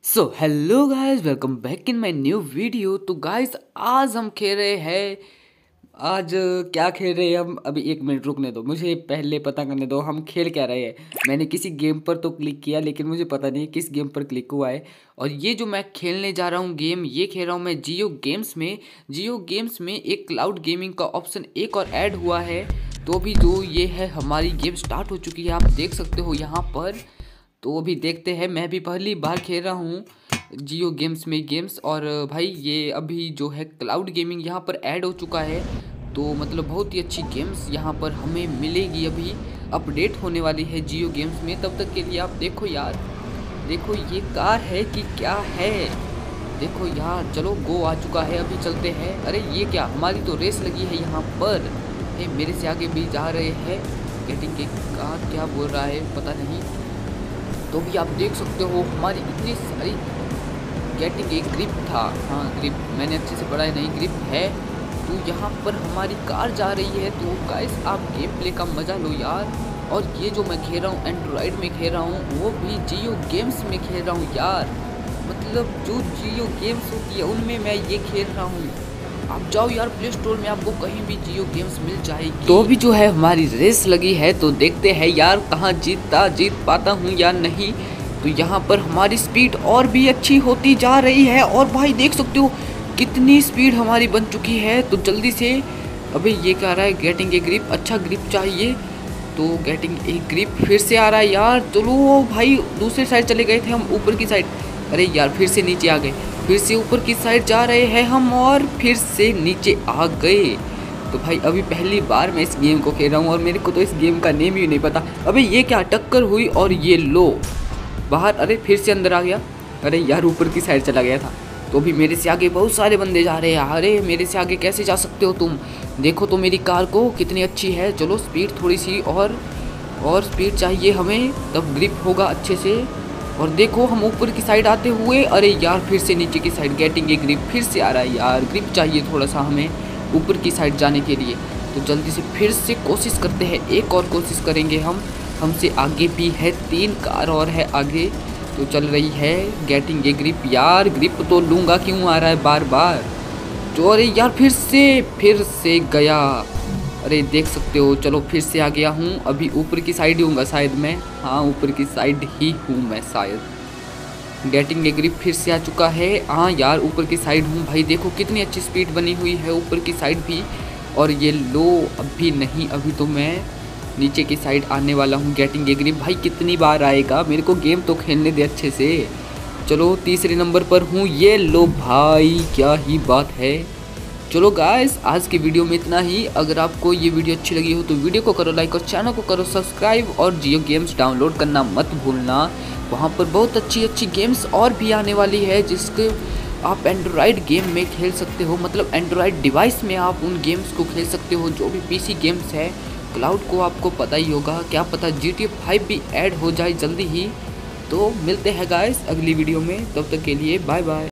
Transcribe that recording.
So hello guys, welcome back in my new video. तो guys आज हम खेल रहे हैं। आज क्या खेल रहे हैं हम? अभी एक मिनट रुकने दो, मुझे पहले पता करने दो हम खेल क्या रहे हैं। मैंने किसी गेम पर तो क्लिक किया लेकिन मुझे पता नहीं किस गेम पर क्लिक हुआ है। और ये जो मैं खेलने जा रहा हूँ गेम, ये खेल रहा हूँ मैं जियो गेम्स में। जियो गेम्स में एक क्लाउड गेमिंग का ऑप्शन एक और ऐड हुआ है। तो अभी जो ये है हमारी गेम स्टार्ट हो चुकी है, आप देख सकते हो यहाँ पर। तो अभी देखते हैं, मैं भी पहली बार खेल रहा हूँ जियो गेम्स में गेम्स। और भाई ये अभी जो है क्लाउड गेमिंग यहाँ पर ऐड हो चुका है। तो मतलब बहुत ही अच्छी गेम्स यहाँ पर हमें मिलेगी। अभी अपडेट होने वाली है जियो गेम्स में। तब तक के लिए आप देखो यार, देखो ये कार है कि क्या है, देखो यार। चलो गो आ चुका है, अभी चलते हैं। अरे ये क्या, हमारी तो रेस लगी है यहाँ पर। ये मेरे से आगे भी जा रहे हैं। गेटिंग के कार क्या बोल रहा है पता नहीं। तो भी आप देख सकते हो हमारी इतनी सारी गेटिंग एक ग्रिप था। हाँ ग्रिप, मैंने अच्छे से पढ़ा है, नहीं ग्रिप है। तो यहाँ पर हमारी कार जा रही है। तो गाइस आप गेम प्ले का मज़ा लो यार। और ये जो मैं खेल रहा हूँ एंड्रॉयड में खेल रहा हूँ, वो भी जियो गेम्स में खेल रहा हूँ यार। मतलब जो जियो गेम्स होती है उनमें मैं ये खेल रहा हूँ। आप जाओ यार प्ले स्टोर में, आपको कहीं भी जियो गेम्स मिल जाएगी। तो अभी जो है हमारी रेस लगी है, तो देखते हैं यार कहाँ जीत पाता हूँ या नहीं। तो यहाँ पर हमारी स्पीड और भी अच्छी होती जा रही है। और भाई देख सकते हो कितनी स्पीड हमारी बन चुकी है। तो जल्दी से, अभी ये कह रहा है गेटिंग ए ग्रिप, अच्छा ग्रिप चाहिए। तो गेटिंग ए ग्रिप फिर से आ रहा है यार। चलो भाई दूसरी साइड चले गए थे हम, ऊपर की साइड। अरे यार फिर से नीचे आ गए, फिर से ऊपर की साइड जा रहे हैं हम और फिर से नीचे आ गए। तो भाई अभी पहली बार मैं इस गेम को खेल रहा हूँ और मेरे को तो इस गेम का नेम ही नहीं पता। अबे ये क्या, टक्कर हुई और ये लो बाहर। अरे फिर से अंदर आ गया। अरे यार ऊपर की साइड चला गया था। तो भी मेरे से आगे बहुत सारे बंदे जा रहे हैं। अरे मेरे से आगे कैसे जा सकते हो तुम? देखो तो मेरी कार को कितनी अच्छी है। चलो स्पीड थोड़ी सी और स्पीड चाहिए हमें, तब ग्रिप होगा अच्छे से। और देखो हम ऊपर की साइड आते हुए, अरे यार फिर से नीचे की साइड गेटिंग ए ग्रिप फिर से आ रहा है यार। ग्रिप चाहिए थोड़ा सा हमें ऊपर की साइड जाने के लिए। तो जल्दी से फिर से कोशिश करते हैं, एक और कोशिश करेंगे हम। हमसे आगे भी है 3 कार और है आगे। तो चल रही है गेटिंग ए ग्रिप। यार ग्रिप तो लूँगा, क्यों आ रहा है बार बार? तो अरे यार फिर से गया। अरे देख सकते हो, चलो फिर से आ गया हूँ। अभी ऊपर की साइड ही हूँगा शायद मैं। हाँ ऊपर की साइड ही हूँ मैं शायद। गेटिंग ए ग्रिप फिर से आ चुका है। हाँ यार ऊपर की साइड हूँ। भाई देखो कितनी अच्छी स्पीड बनी हुई है ऊपर की साइड भी। और ये लो अभी नहीं, अभी तो मैं नीचे की साइड आने वाला हूँ। गेटिंग ए ग्रिप भाई कितनी बार आएगा, मेरे को गेम तो खेलने दे अच्छे से। चलो तीसरे नंबर पर हूँ। ये लो भाई, क्या ही बात है। चलो गाइस आज की वीडियो में इतना ही। अगर आपको ये वीडियो अच्छी लगी हो तो वीडियो को करो लाइक और चैनल को करो सब्सक्राइब। और जियो गेम्स डाउनलोड करना मत भूलना, वहाँ पर बहुत अच्छी गेम्स और भी आने वाली है जिसके आप एंड्रॉयड गेम में खेल सकते हो। मतलब एंड्रॉयड डिवाइस में आप उन गेम्स को खेल सकते हो जो भी पीसी गेम्स है। क्लाउड को आपको पता ही होगा, क्या पता GTA 5 भी ऐड हो जाए जल्दी ही। तो मिलते हैं गाइस अगली वीडियो में, तब तक के लिए बाय बाय।